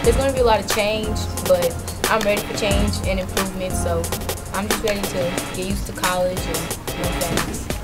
there's going to be a lot of change, but I'm ready for change and improvement, so I'm just ready to get used to college and things.